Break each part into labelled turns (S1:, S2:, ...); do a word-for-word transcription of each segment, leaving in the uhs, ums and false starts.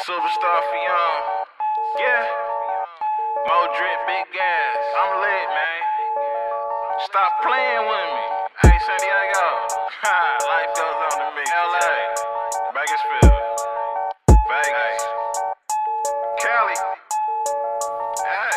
S1: Superstar for young. Yeah. Mo drip, big gas. I'm lit, man. Stop playing with me. Hey, San Diego. Ha, life goes on to me. L A. Bakersfield. Vegas. Cali. Hey.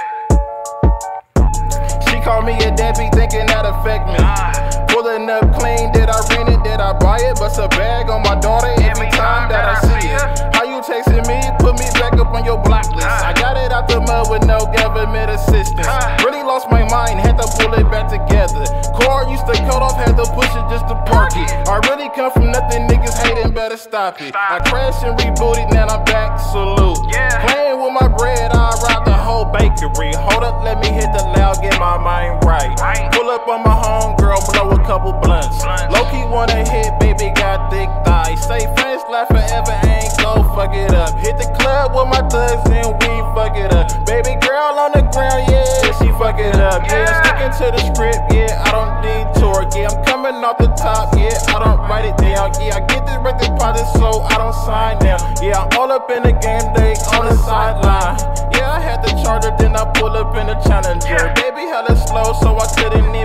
S2: She called me a deadbeat thinking that affect me. Pulling up clean, did I rent it, did I buy it? Bust a bag on my daughter every time that I see it. How you texting me, put me back up on your block list. I got it out the mud with no government assistance. Really lost my mind, had to pull it back together. Car used to cut off, had to push it just to park it. I really come from nothing, niggas hating, better stop it. I crashed and rebooted, now I'm back, salute. Playing with my bread, I robbed the whole bakery. Hold up, let me hit the loud, get my mind right. Pull up on my homegirl, blow a couple blunts. Low-key wanna hit, baby got thick thighs. Say friends life forever, ain't go fuck it up. Hit the club with my thugs and we fuck it up. Baby girl on the ground, yeah, she fuck it up. Yeah, sticking to the script, yeah, I don't detour. Yeah, I'm coming off the top, yeah, I don't write it down. Yeah, I get this record deposit so I don't sign now. Yeah, I'm all up in the game, they on the sideline. Yeah, I had the charger, then I pull up in the Challenger. Baby hella slow, so I couldn't